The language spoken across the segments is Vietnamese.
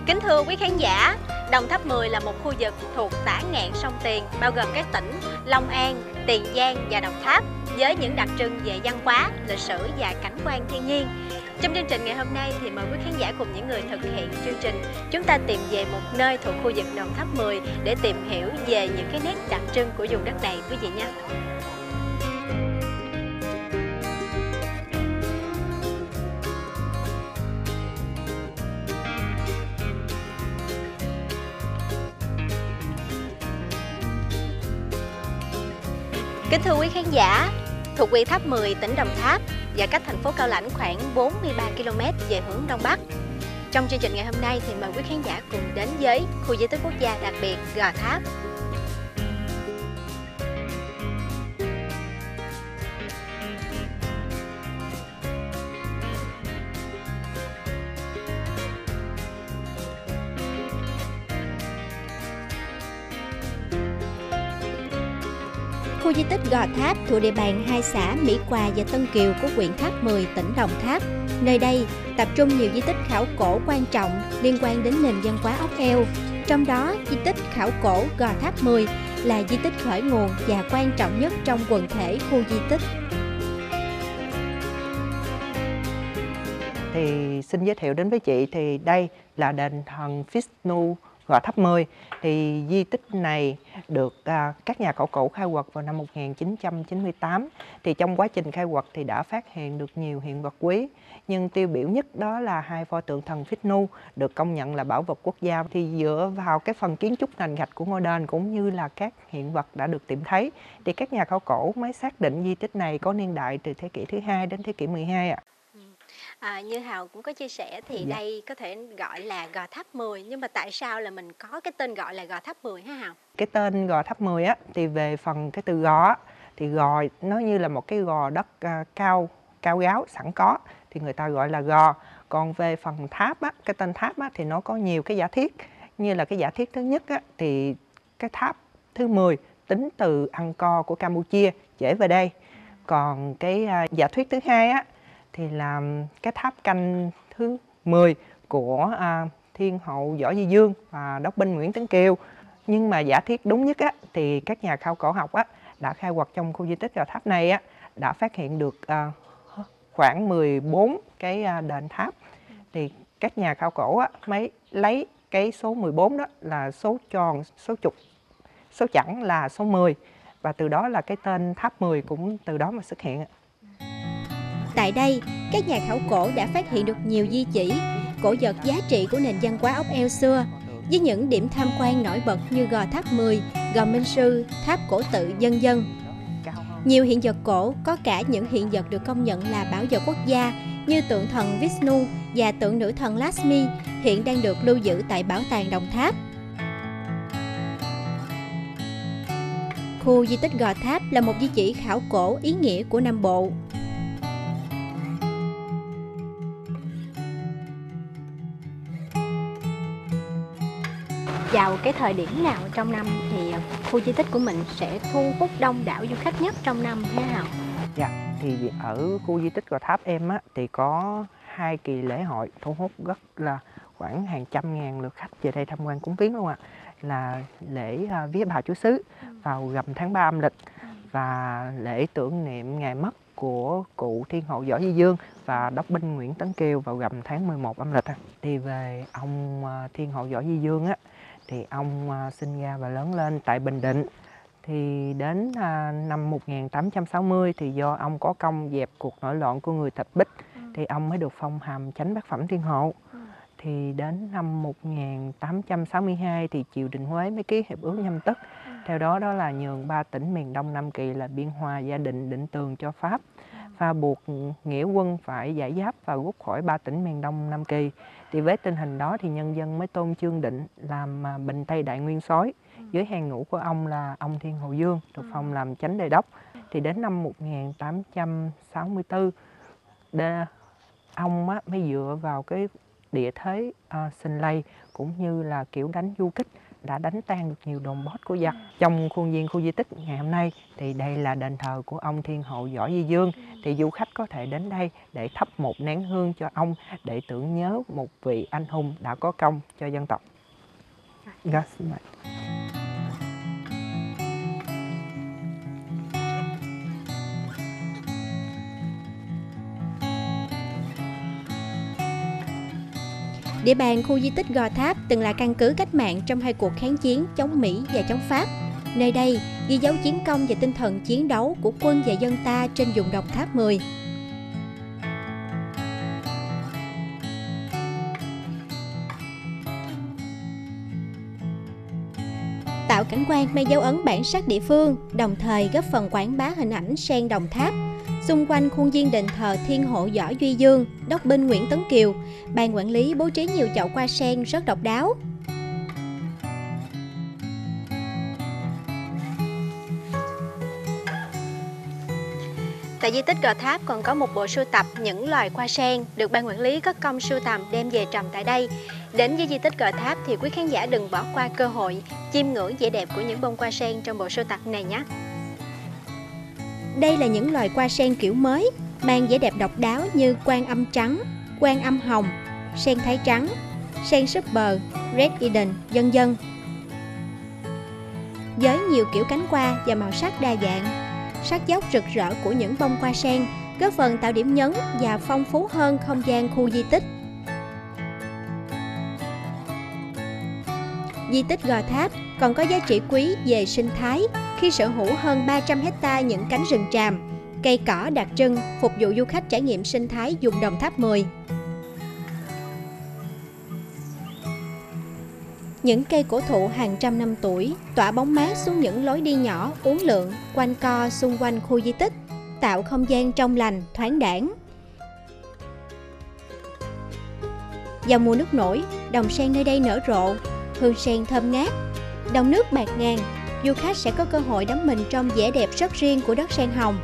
Kính thưa quý khán giả, Đồng Tháp 10 là một khu vực thuộc tả ngạn sông Tiền, bao gồm các tỉnh Long An, Tiền Giang và Đồng Tháp, với những đặc trưng về văn hóa, lịch sử và cảnh quan thiên nhiên. Trong chương trình ngày hôm nay thì mời quý khán giả cùng những người thực hiện chương trình, chúng ta tìm về một nơi thuộc khu vực Đồng Tháp 10 để tìm hiểu về những cái nét đặc trưng của vùng đất này quý vị nhé. Kính thưa quý khán giả, thuộc huyện Tháp 10, tỉnh Đồng Tháp và cách thành phố Cao Lãnh khoảng 43 km về hướng Đông Bắc. Trong chương trình ngày hôm nay thì mời quý khán giả cùng đến với khu di tích quốc gia đặc biệt Gò Tháp. Khu di tích Gò Tháp thuộc địa bàn hai xã Mỹ Hòa và Tân Kiều của huyện Tháp 10, tỉnh Đồng Tháp. Nơi đây tập trung nhiều di tích khảo cổ quan trọng liên quan đến nền văn hóa ốc eo. Trong đó, di tích khảo cổ Gò Tháp 10 là di tích khởi nguồn và quan trọng nhất trong quần thể khu di tích. Thì xin giới thiệu đến với chị thì đây là đền thần Vishnu Gò Tháp 10. Thì di tích này được các nhà khảo cổ khai quật vào năm 1998. Thì trong quá trình khai quật thì đã phát hiện được nhiều hiện vật quý. Nhưng tiêu biểu nhất đó là hai pho tượng thần Vishnu được công nhận là bảo vật quốc gia. Thì dựa vào cái phần kiến trúc nền gạch của ngôi đền cũng như là các hiện vật đã được tìm thấy, thì các nhà khảo cổ mới xác định di tích này có niên đại từ thế kỷ thứ 2 đến thế kỷ 12 ạ. Như Hào cũng có chia sẻ thì đây có thể gọi là Gò Tháp 10, nhưng mà tại sao là mình có cái tên gọi là Gò Tháp 10 hả Hào? Cái tên Gò Tháp 10 á thì về phần cái từ gò á, thì gò nó như là một cái gò đất cao ráo sẵn có thì người ta gọi là gò. Còn về phần tháp á, cái tên tháp á thì nó có nhiều cái giả thiết. Như là cái giả thiết thứ nhất á thì cái tháp thứ 10 tính từ Angkor của Campuchia trễ về đây. Còn cái giả thuyết thứ hai á thì là cái tháp canh thứ 10 của Thiên hậu Võ Di Dương và đốc binh Nguyễn Tấn Kiều. Nhưng mà giả thiết đúng nhất á, thì các nhà khảo cổ học á, đã khai quật trong khu di tích Gò Tháp này á, đã phát hiện được khoảng 14 cái đền tháp. Thì các nhà khảo cổ á, mới lấy cái số 14 đó là số tròn, số chục, số chẵn là số 10. Và từ đó là cái tên tháp 10 cũng từ đó mà xuất hiện. Tại đây, các nhà khảo cổ đã phát hiện được nhiều di chỉ, cổ vật giá trị của nền văn hóa ốc eo xưa, với những điểm tham quan nổi bật như Gò Tháp 10, Gò Minh Sư, Tháp Cổ Tự vân vân. Nhiều hiện vật cổ, có cả những hiện vật được công nhận là bảo vật quốc gia như tượng thần Vishnu và tượng nữ thần Lakshmi hiện đang được lưu giữ tại Bảo tàng Đồng Tháp. Khu di tích Gò Tháp là một di chỉ khảo cổ ý nghĩa của Nam Bộ. Vào cái thời điểm nào trong năm thì khu di tích của mình sẽ thu hút đông đảo du khách nhất trong năm thế nào? Dạ, thì ở khu di tích Gò Tháp em á, thì có 2 kỳ lễ hội thu hút rất là khoảng hàng trăm ngàn lượt khách về đây tham quan cúng viếng luôn ạ. Là lễ vía Bà Chúa Xứ vào rằm tháng 3 âm lịch và lễ tưởng niệm ngày mất của cụ Thiên hậu Võ Di Dương và đốc binh Nguyễn Tấn Kiều vào rằm tháng 11 âm lịch. Thì về ông Thiên hậu Võ Di Dương á, thì ông sinh ra và lớn lên tại Bình Định. Thì đến năm 1860 thì do ông có công dẹp cuộc nổi loạn của người Thạch Bích thì ông mới được phong hàm chánh bát phẩm thiên hộ. Thì đến năm 1862 thì triều đình Huế mới ký hiệp ước Nhâm Tức. Theo đó đó là nhường 3 tỉnh miền Đông Nam Kỳ là Biên Hòa, Gia Định, Định Tường cho Pháp, và buộc nghĩa quân phải giải giáp và rút khỏi 3 tỉnh miền Đông Nam Kỳ. Thì với tình hình đó thì nhân dân mới tôn Trương Định làm Bình Tây Đại Nguyên Soái. Dưới hàng ngũ của ông là ông Thiên Hậu Dương được phong làm chánh đề đốc. Thì đến năm 1864 ông mới dựa vào cái địa thế sinh lây cũng như là kiểu đánh du kích đã đánh tan được nhiều đồn boss của giặc. Trong khuôn viên khu di tích ngày hôm nay thì đây là đền thờ của ông Thiên Hậu Võ Duy Dương. Thì du khách có thể đến đây để thắp một nén hương cho ông để tưởng nhớ một vị anh hùng đã có công cho dân tộc. Địa bàn khu di tích Gò Tháp từng là căn cứ cách mạng trong hai cuộc kháng chiến chống Mỹ và chống Pháp. Nơi đây ghi dấu chiến công và tinh thần chiến đấu của quân và dân ta trên vùng Đồng Tháp 10. Tạo cảnh quan mang dấu ấn bản sắc địa phương, đồng thời góp phần quảng bá hình ảnh sen Đồng Tháp. Xung quanh khuôn viên đền thờ Thiên Hộ Võ Duy Dương, đốc binh Nguyễn Tấn Kiều, ban quản lý bố trí nhiều chậu hoa sen rất độc đáo. Tại di tích Gò Tháp còn có một bộ sưu tập những loài hoa sen được ban quản lý có công sưu tầm đem về trồng tại đây. Đến với di tích Gò Tháp thì quý khán giả đừng bỏ qua cơ hội chiêm ngưỡng vẻ đẹp của những bông hoa sen trong bộ sưu tập này nhé. Đây là những loài hoa sen kiểu mới, mang vẻ đẹp độc đáo như quan âm trắng, quan âm hồng, sen thái trắng, sen super, red Eden, vân vân. Với nhiều kiểu cánh hoa và màu sắc đa dạng, sắc dốc rực rỡ của những bông hoa sen góp phần tạo điểm nhấn và phong phú hơn không gian khu di tích. Di tích Gò Tháp còn có giá trị quý về sinh thái khi sở hữu hơn 300 hecta những cánh rừng tràm, cây cỏ đặc trưng phục vụ du khách trải nghiệm sinh thái vùng Đồng Tháp 10. Những cây cổ thụ hàng trăm năm tuổi tỏa bóng mát xuống những lối đi nhỏ uốn lượn quanh co xung quanh khu di tích, tạo không gian trong lành, thoáng đãng. Vào mùa nước nổi, đồng sen nơi đây nở rộ, hương sen thơm ngát, dòng nước bạt ngàn, du khách sẽ có cơ hội đắm mình trong vẻ đẹp rất riêng của đất sen hồng.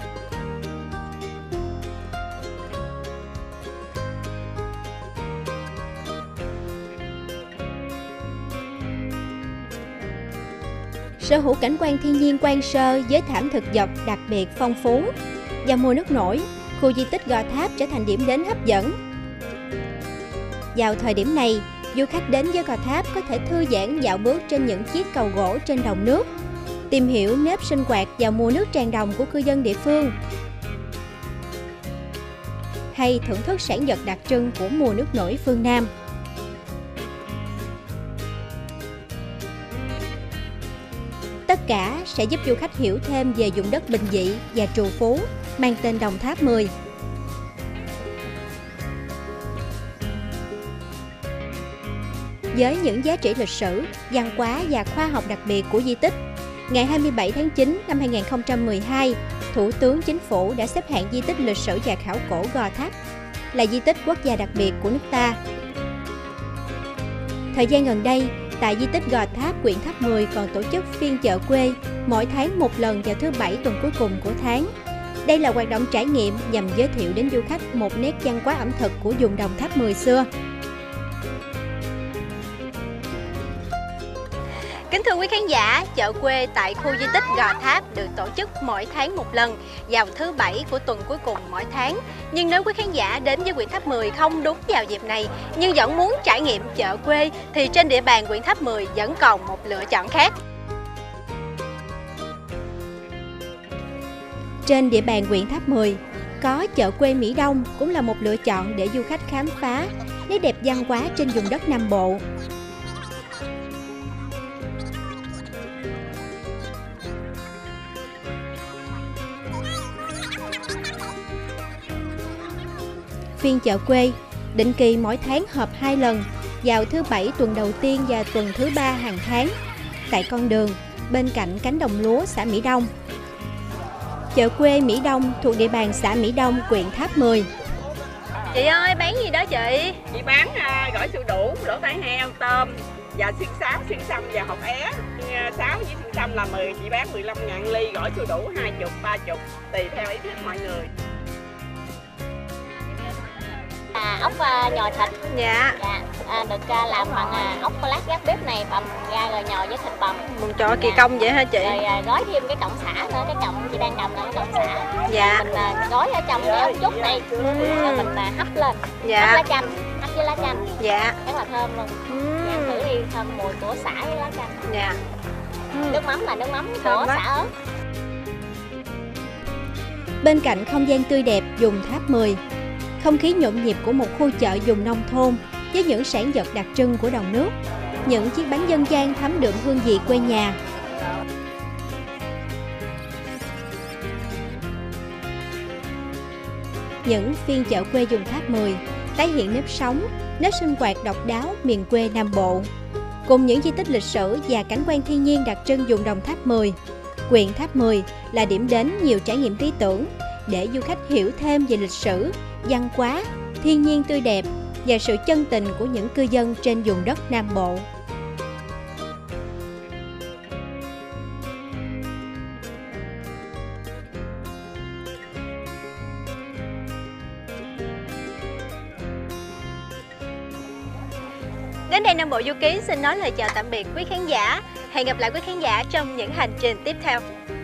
Sở hữu cảnh quan thiên nhiên quan sơ với thảm thực vật đặc biệt phong phú. Vào mùa nước nổi, khu di tích Gò Tháp trở thành điểm đến hấp dẫn. Vào thời điểm này, du khách đến với Gò Tháp có thể thư giãn dạo bước trên những chiếc cầu gỗ trên đồng nước, tìm hiểu nếp sinh hoạt vào mùa nước tràn đồng của cư dân địa phương, hay thưởng thức sản vật đặc trưng của mùa nước nổi phương Nam. Tất cả sẽ giúp du khách hiểu thêm về vùng đất bình dị và trù phú mang tên Đồng Tháp 10. Với những giá trị lịch sử, văn hóa và khoa học đặc biệt của di tích, ngày 27 tháng 9 năm 2012, Thủ tướng Chính phủ đã xếp hạng di tích lịch sử và khảo cổ Gò Tháp là di tích quốc gia đặc biệt của nước ta. Thời gian gần đây, tại di tích Gò Tháp, huyện Tháp 10 còn tổ chức phiên chợ quê mỗi tháng một lần vào thứ Bảy tuần cuối cùng của tháng. Đây là hoạt động trải nghiệm nhằm giới thiệu đến du khách một nét văn hóa ẩm thực của vùng Đồng Tháp 10 xưa. Kính thưa quý khán giả, chợ quê tại khu di tích Gò Tháp được tổ chức mỗi tháng một lần vào thứ Bảy của tuần cuối cùng mỗi tháng. Nhưng nếu quý khán giả đến với huyện Tháp 10 không đúng vào dịp này nhưng vẫn muốn trải nghiệm chợ quê thì trên địa bàn huyện Tháp 10 vẫn còn một lựa chọn khác. Trên địa bàn huyện Tháp 10 có chợ quê Mỹ Đông cũng là một lựa chọn để du khách khám phá nét đẹp văn hóa trên vùng đất Nam Bộ. Phiên chợ quê định kỳ mỗi tháng họp 2 lần vào thứ Bảy tuần đầu tiên và tuần thứ 3 hàng tháng tại con đường bên cạnh cánh đồng lúa xã Mỹ Đông. Chợ quê Mỹ Đông thuộc địa bàn xã Mỹ Đông, huyện Tháp 10. Chị ơi, bán gì đó chị? Chị bán gỏi xương đủ, lỗ tai heo, tôm và xiên sáo, xiên xăm và hột é. Sáo với xiên xăm là 10, chị bán 15.000 ly, gỏi xương đủ 20, 30, tùy theo ý thích mọi người. Ốc nhồi thịt. Dạ. Được làm bằng ốc lát gác bếp này, bằm ra rồi nhồi với thịt bằm. Trời kỳ công vậy hả chị? Rồi gói thêm cái cọng sả nữa, cái cọng chị đang cầm là cái cọng sả. Dạ. Mình gói ở trong cái ốc chút này, rồi mình hấp lên. Dạ. Hấp lá chanh, hấp với lá chanh. Dạ. Rất là thơm luôn. Ăn thử đi, thơm mùi của sả với lá chanh. Dạ. Nước mắm là nước mắm của xả ớt. Bên cạnh không gian tươi đẹp vùng Tháp 10, không khí nhộn nhịp của một khu chợ vùng nông thôn với những sản vật đặc trưng của đồng nước, những chiếc bánh dân gian thấm đượm hương vị quê nhà. Những phiên chợ quê vùng Tháp 10 tái hiện nếp sống, nếp sinh hoạt độc đáo miền quê Nam Bộ. Cùng những di tích lịch sử và cảnh quan thiên nhiên đặc trưng vùng đồng Tháp 10, huyện Tháp 10 là điểm đến nhiều trải nghiệm lý tưởng để du khách hiểu thêm về lịch sử, văn hóa, thiên nhiên tươi đẹp và sự chân tình của những cư dân trên vùng đất Nam Bộ. Đến đây Nam Bộ Du Ký xin nói lời chào tạm biệt quý khán giả. Hẹn gặp lại quý khán giả trong những hành trình tiếp theo.